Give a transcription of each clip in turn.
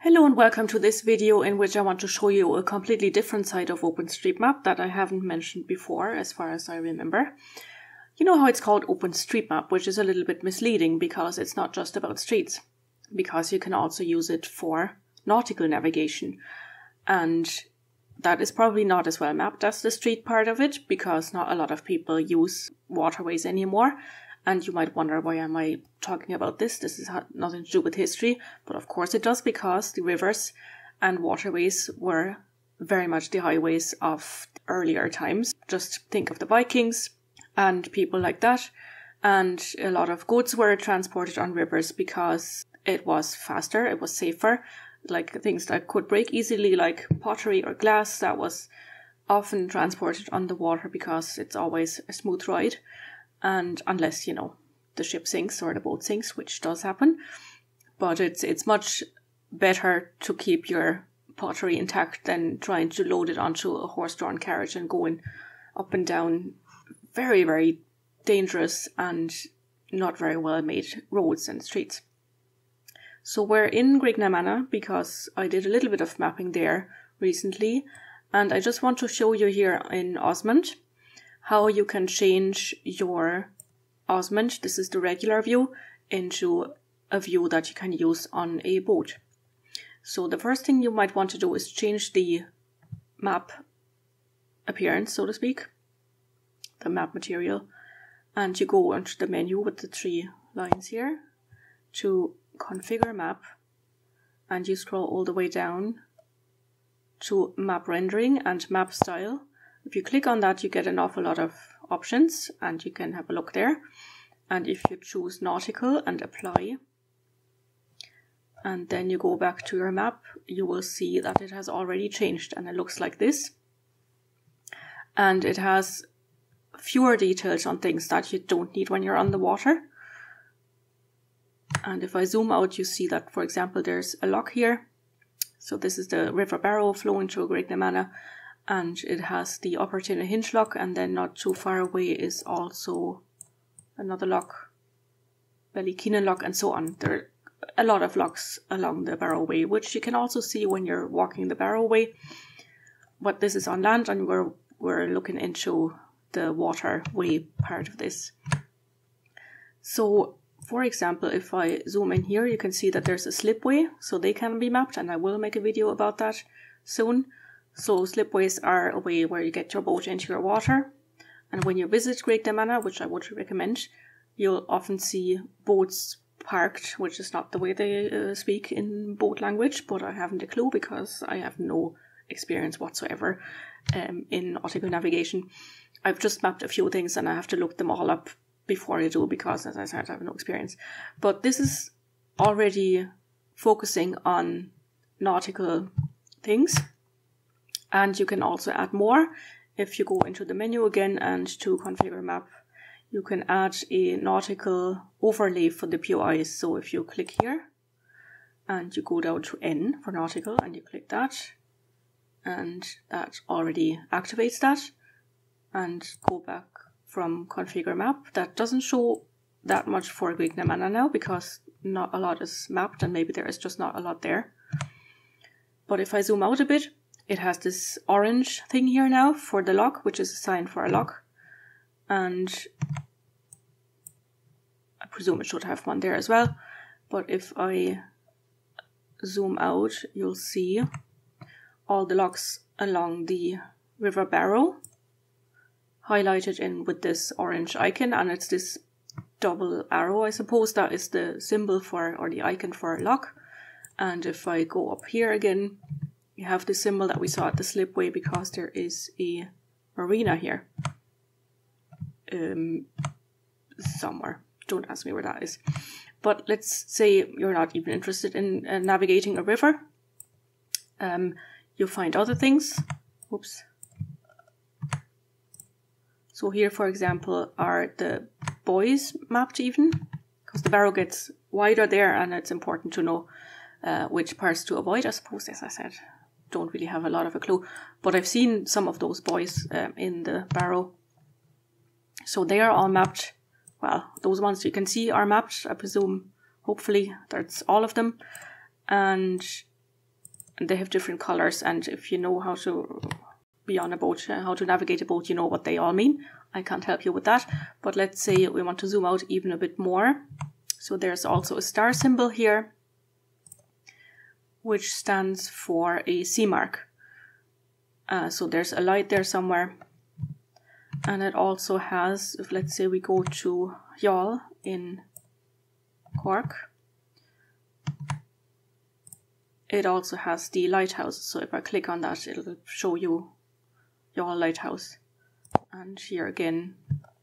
Hello and welcome to this video in which I want to show you a completely different side of OpenStreetMap that I haven't mentioned before as far as I remember. You know how it's called OpenStreetMap, which is a little bit misleading because it's not just about streets, because you can also use it for nautical navigation. And that is probably not as well mapped as the street part of it because not a lot of people use waterways anymore. And you might wonder, why am I talking about this? This has nothing to do with history. But of course it does, because the rivers and waterways were very much the highways of earlier times. Just think of the Vikings and people like that. And a lot of goods were transported on rivers because it was faster, it was safer. Like things that could break easily, like pottery or glass, that was often transported on the water because it's always a smooth ride. And unless, you know, the ship sinks or the boat sinks, which does happen. But it's much better to keep your pottery intact than trying to load it onto a horse-drawn carriage and going up and down very, very dangerous and not very well made roads and streets. So we're in Grignamana because I did a little bit of mapping there recently. And I just want to show you here in OSMAnd how you can change your OSMAnd, this is the regular view, into a view that you can use on a boat. So the first thing you might want to do is change the map appearance, so to speak, the map material, and you go onto the menu with the three lines here to configure map, and you scroll all the way down to map rendering and map style. If you click on that, you get an awful lot of options and you can have a look there. And if you choose nautical and apply, and then you go back to your map, you will see that it has already changed and it looks like this. And it has fewer details on things that you don't need when you're on the water. And if I zoom out, you see that, for example, there's a lock here. So this is the River Barrow flowing through Grignamana. And it has the Upper Hinge lock, and then not too far away is also another lock, Ballykeenan lock, and so on. There are a lot of locks along the Barrowway, which you can also see when you're walking the Barrowway. But this is on land, and we're looking into the waterway part of this. So, for example, if I zoom in here, you can see that there's a slipway, so they can be mapped, and I will make a video about that soon. So slipways are a way where you get your boat into your water. And when you visit Grignamana, which I would recommend, you'll often see boats parked, which is not the way they speak in boat language, but I haven't a clue because I have no experience whatsoever in nautical navigation. I've just mapped a few things and I have to look them all up before I do because, as I said, I have no experience. But this is already focusing on nautical things. And you can also add more. If you go into the menu again and to configure map, you can add a nautical overlay for the POIs. So if you click here and you go down to N for nautical and you click that, and that already activates that, and go back from configure map. That doesn't show that much for Grignamana now because not a lot is mapped and maybe there is just not a lot there. But if I zoom out a bit, it has this orange thing here now for the lock, which is a sign for a lock. And I presume it should have one there as well. But if I zoom out, you'll see all the locks along the River Barrow highlighted in with this orange icon. And it's this double arrow, I suppose, that is the symbol for, or the icon for lock. And if I go up here again, you have the symbol that we saw at the slipway because there is a marina here. Somewhere. Don't ask me where that is. But let's say you're not even interested in navigating a river. You find other things. Oops. So here, for example, are the buoys mapped even. Because the Barrow gets wider there and it's important to know which parts to avoid, I suppose, as I said. Don't really have a lot of a clue, but I've seen some of those buoys in the Barrow. So they are all mapped. Well, those ones you can see are mapped, I presume. Hopefully that's all of them. And and they have different colors, and if you know how to be on a boat, how to navigate a boat, you know what they all mean. I can't help you with that, but let's say we want to zoom out even a bit more. So there's also a star symbol here, which stands for a sea mark. So there's a light there somewhere. And it also has, if let's say we go to Youghal in Cork, it also has the lighthouse. So if I click on that, it'll show you Youghal Lighthouse. And here again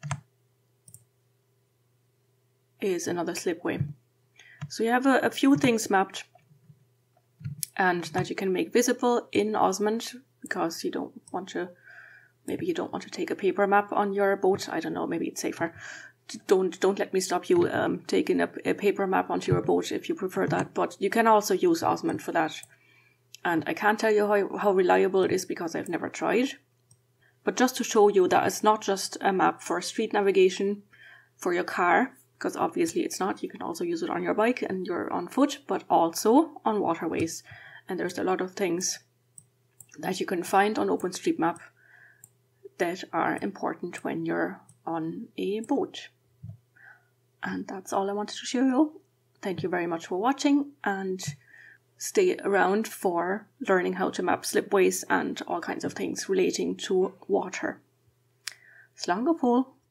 is another slipway. So you have a few things mapped and that you can make visible in OSMAnd, because you don't want to, maybe you don't want to take a paper map on your boat. I don't know, maybe it's safer. Don't let me stop you taking a paper map onto your boat if you prefer that, but you can also use OSMAnd for that. And I can't tell you how reliable it is because I've never tried. But just to show you that it's not just a map for street navigation for your car, because obviously it's not. You can also use it on your bike and you're on foot, but also on waterways. And there's a lot of things that you can find on OpenStreetMap that are important when you're on a boat. And that's all I wanted to show you. Thank you very much for watching, and stay around for learning how to map slipways and all kinds of things relating to water. Slán go Pól.